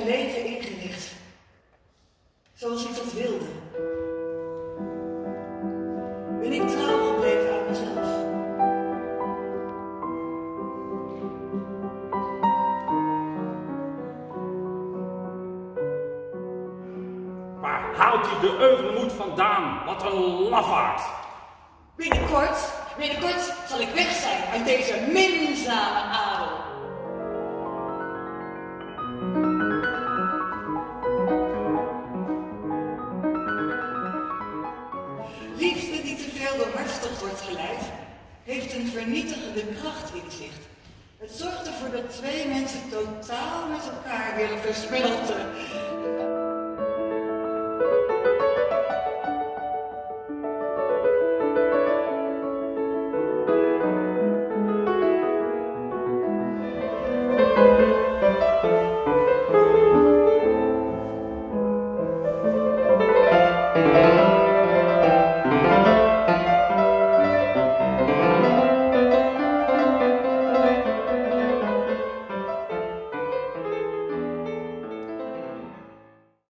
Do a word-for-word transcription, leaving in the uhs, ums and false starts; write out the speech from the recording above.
mijn leven ingericht. Zoals ik dat wilde. Ben ik trouw gebleven aan mezelf. Waar haalt hij de euvelmoed vandaan? Wat een lafaard! Binnenkort, binnenkort zal ik weg zijn uit deze minzame adel. Liefde die te veel door hartstocht wordt geleid, heeft een vernietigende kracht in zich. Het zorgt ervoor dat twee mensen totaal met elkaar willen versmelten.